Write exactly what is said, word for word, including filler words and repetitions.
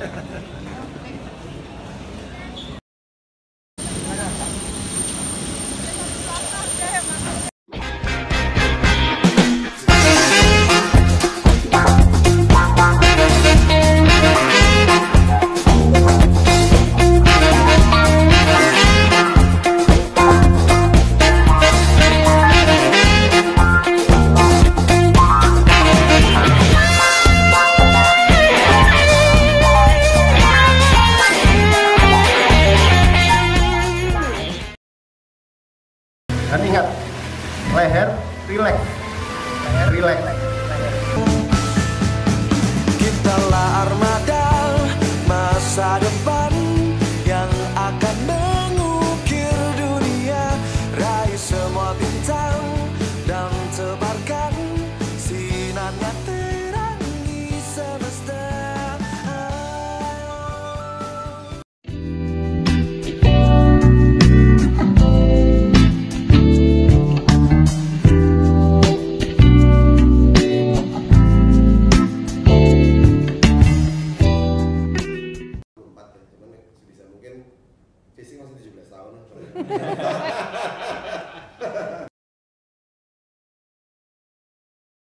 Dan ingat, leher rileks, leher rileks. Kitalah armada masa depan yang akan mengukir dunia, raih semua bintang dan tebarkan sinarnya terangi semesta. Mungkin Fisik masih tujuh belas tahun.